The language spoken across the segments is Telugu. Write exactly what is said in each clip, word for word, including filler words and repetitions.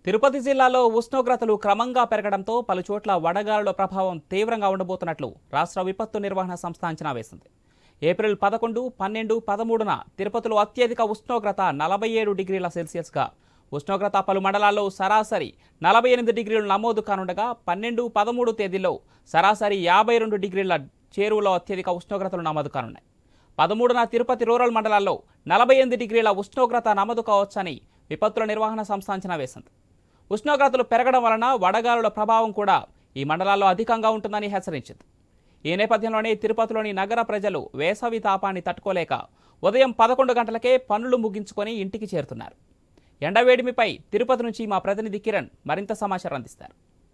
తిరుపతి జిల్లాలో ఉష్ణోగ్రతలు క్రమంగా పెరగడంతో పలుచోట్ల వడగాలుల ప్రభావం తీవ్రంగా ఉండబోతున్నట్లు రాష్ట్ర విపత్తు నిర్వహణ సంస్థ అంచనా వేసింది. ఏప్రిల్ పదకొండు, పన్నెండు, పదమూడున తిరుపతిలో అత్యధిక ఉష్ణోగ్రత నలభై ఏడు డిగ్రీల సెల్సియస్గా, ఉష్ణోగ్రత పలు మండలాల్లో సరాసరి నలభై ఎనిమిది డిగ్రీలు నమోదు కానుండగా పన్నెండు, పదమూడు తేదీల్లో సరాసరి యాభై రెండు డిగ్రీల చేరువలో అత్యధిక ఉష్ణోగ్రతలు నమోదు కానున్నాయి. పదమూడున తిరుపతి రూరల్ మండలాల్లో నలభై ఎనిమిది డిగ్రీల ఉష్ణోగ్రత నమోదు కావచ్చని విపత్తుల నిర్వహణ సంస్థ అంచనా వేసింది. ఉష్ణోగ్రతలు పెరగడం వలన వడగాలుల ప్రభావం కూడా ఈ మండలాల్లో అధికంగా ఉంటుందని హెచ్చరించింది. ఈ నేపథ్యంలోనే తిరుపతిలోని నగర ప్రజలు వేసవి తాపాన్ని తట్టుకోలేక ఉదయం పదకొండు గంటలకే పనులు ముగించుకొని ఇంటికి చేరుతున్నారు. ఎండవేడిమిపై తిరుపతి నుంచి మా ప్రతినిధి కిరణ్ మరింత సమాచారం అందిస్తారు.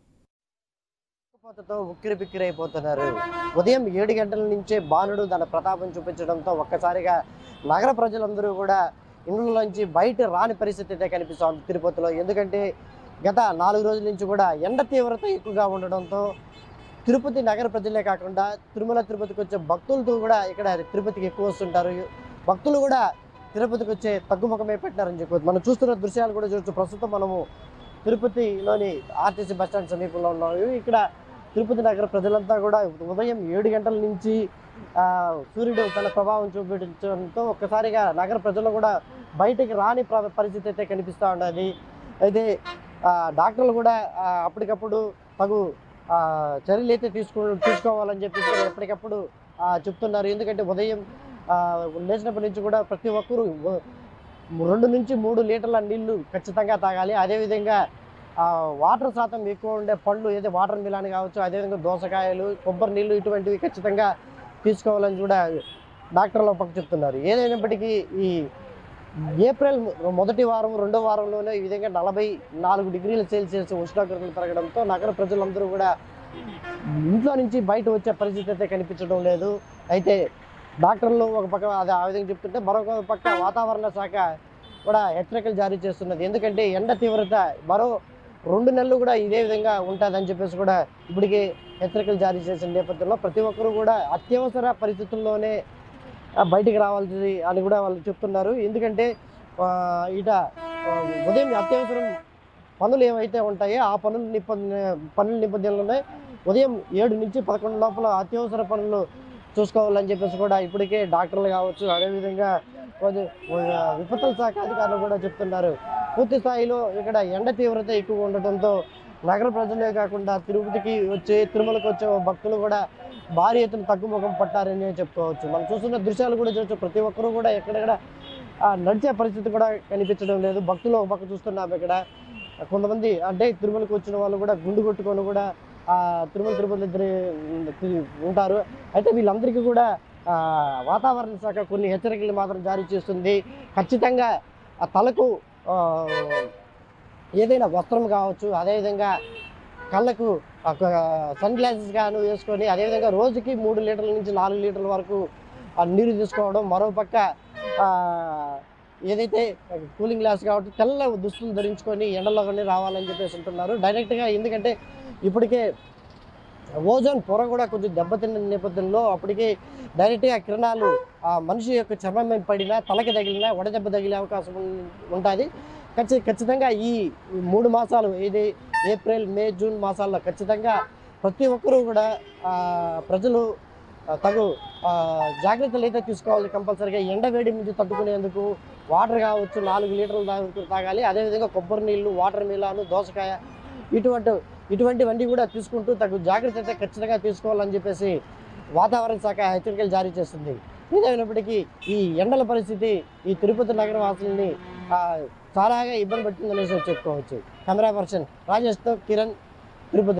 తో ఉక్కిరి బిక్కిరి అయిపోతున్నారు. ఉదయం ఏడు గంటల నుంచే బాణుడు తన ప్రతాపం చూపించడంతో ఒక్కసారిగా నగర ప్రజలందరూ కూడా ఇండ్లలోంచి బయట రాని పరిస్థితి అయితే కనిపిస్తోంది తిరుపతిలో. ఎందుకంటే గత నాలుగు రోజుల నుంచి కూడా ఎండ తీవ్రత ఎక్కువగా ఉండడంతో తిరుపతి నగర ప్రజలే కాకుండా తిరుమల తిరుపతికి వచ్చే భక్తులతో కూడా ఇక్కడ తిరుపతికి ఎక్కువ వస్తుంటారు. భక్తులు కూడా తిరుపతికి వచ్చే తగ్గుముఖమే పెట్టారని చెప్పవచ్చు. మనం చూస్తున్న దృశ్యాలు కూడా చూడొచ్చు. ప్రస్తుతం మనము తిరుపతిలోని ఆర్టీసీ బస్టాండ్ సమీపంలో ఉన్నాము. ఇక్కడ తిరుపతి నగర ప్రజలంతా కూడా ఉదయం ఏడు గంటల నుంచి సూర్యుడు తన ప్రభావం చూపించడంతో ఒక్కసారిగా నగర ప్రజలు కూడా బయటికి రాని పరిస్థితి అయితే కనిపిస్తూ ఉన్నది. అయితే డాక్టర్లు కూడా అప్పటికప్పుడు తగు చర్యలు అయితే తీసుకో తీసుకోవాలని చెప్పేసి ఎప్పటికప్పుడు చెప్తున్నారు. ఎందుకంటే ఉదయం లేచినప్పటి నుంచి కూడా ప్రతి ఒక్కరూ రెండు నుంచి మూడు లీటర్ల నీళ్లు ఖచ్చితంగా తాగాలి. అదేవిధంగా వాటర్ శాతం ఎక్కువ ఉండే పండ్లు ఏదో వాటర్ మిలాన్ కావచ్చు, అదేవిధంగా దోసకాయలు, కొబ్బరి నీళ్ళు ఇటువంటివి ఖచ్చితంగా తీసుకోవాలని కూడా డాక్టర్లు పక్క చెప్తున్నారు. ఏదైనప్పటికీ ఈ ఏప్రిల్ మొదటి వారం రెండో వారంలోనే ఈ విధంగా నలభై నాలుగు డిగ్రీల సెల్సియస్ ఉష్ణోగ్రతలు పెరగడంతో నగర ప్రజలందరూ కూడా ఇంట్లో నుంచి బయట వచ్చే పరిస్థితి అయితే కనిపించడం లేదు. అయితే డాక్టర్లు ఒక పక్క అది ఆ విధంగా చెప్తుంటే మరొక పక్క వాతావరణ శాఖ కూడా హెచ్చరికలు జారీ చేస్తున్నది. ఎందుకంటే ఎండ తీవ్రత మరో రెండు నెలలు కూడా ఇదే విధంగా ఉంటుందని చెప్పేసి కూడా ఇప్పటికే హెచ్చరికలు జారీ చేసిన నేపథ్యంలో ప్రతి ఒక్కరూ కూడా అత్యవసర పరిస్థితుల్లోనే బయటికి రావాల్సింది అని కూడా వాళ్ళు చెప్తున్నారు. ఎందుకంటే ఇట ఉదయం అత్యవసరం పనులు ఏవైతే ఉంటాయో ఆ పనుల నిబంధ పనుల నేపథ్యంలోనే ఉదయం ఏడు నుంచి పదకొండు లోపల అత్యవసర పనులు చూసుకోవాలని చెప్పేసి కూడా ఇప్పటికే డాక్టర్లు కావచ్చు, అదేవిధంగా విపత్తుల శాఖ అధికారులు కూడా చెప్తున్నారు. పూర్తి స్థాయిలో ఇక్కడ ఎండ తీవ్రత ఎక్కువ ఉండటంతో నగర ప్రజలే కాకుండా తిరుపతికి వచ్చే తిరుమలకు వచ్చే భక్తులు కూడా భారీ ఎత్తున తగ్గుముఖం పట్టారని చెప్పుకోవచ్చు. మనం చూస్తున్న దృశ్యాలు కూడా చూడవచ్చు. ప్రతి ఒక్కరూ కూడా ఎక్కడెక్కడ నడిచే పరిస్థితి కూడా కనిపించడం లేదు. భక్తులు ఒక పక్క చూస్తున్నాము. ఇక్కడ కొంతమంది అంటే తిరుమలకు వచ్చిన వాళ్ళు కూడా గుండు కొట్టుకొని కూడా తిరుమల తిరుపతి ఇద్దరు ఉంటారు. అయితే వీళ్ళందరికీ కూడా వాతావరణ శాఖ కొన్ని హెచ్చరికలు మాత్రం జారీ చేస్తుంది. ఖచ్చితంగా ఆ తలకు ఏదైనా వస్త్రం కావచ్చు, అదేవిధంగా కళ్ళకు సన్ గ్లాసెస్ గాను వేసుకొని అదేవిధంగా రోజుకి మూడు లీటర్ల నుంచి నాలుగు లీటర్ల వరకు నీరు తీసుకోవడం, మరోపక్క ఏదైతే కూలింగ్ గ్లాస్ కాబట్టి తెల్ల దుస్తులు ధరించుకొని ఎండలో కానీ రావాలని చెప్పేసి ఉంటున్నారు డైరెక్ట్గా. ఎందుకంటే ఇప్పటికే ఓజోన్ పొర కూడా కొంచెం దెబ్బతిన్న నేపథ్యంలో అప్పటికే డైరెక్ట్గా కిరణాలు ఆ మనిషి యొక్క చర్మం పడినా తలకి తగిలినా వడదెబ్బ తగిలే అవకాశం ఉంటుంది. ఖచ్చి ఖచ్చితంగా ఈ మూడు మాసాలు ఇది ఏప్రిల్ మే జూన్ మాసాల్లో ఖచ్చితంగా ప్రతి ఒక్కరూ కూడా ప్రజలు తగు జాగ్రత్తలు అయితే తీసుకోవాలి. కంపల్సరీగా ఎండ వేడి నుంచి తట్టుకునేందుకు వాటర్ కావచ్చు నాలుగు లీటర్లు తాగాలి. అదేవిధంగా కొబ్బరి నీళ్ళు, వాటర్ మిలాను, దోసకాయ ఇటువంటి ఇటువంటివన్నీ కూడా తీసుకుంటూ తగు జాగ్రత్త అయితే ఖచ్చితంగా తీసుకోవాలని చెప్పేసి వాతావరణ శాఖ హెచ్చరికలు జారీ చేస్తుంది. ఏదైనప్పటికీ ఈ ఎండల పరిస్థితి ఈ తిరుపతి నగర వాసుల్ని చాలాగా ఇబ్బంది పడుతుందనేసి చెప్పుకోవచ్చు. కెమెరా పర్సన్ రాజేష్తో కిరణ్, తిరుపతి.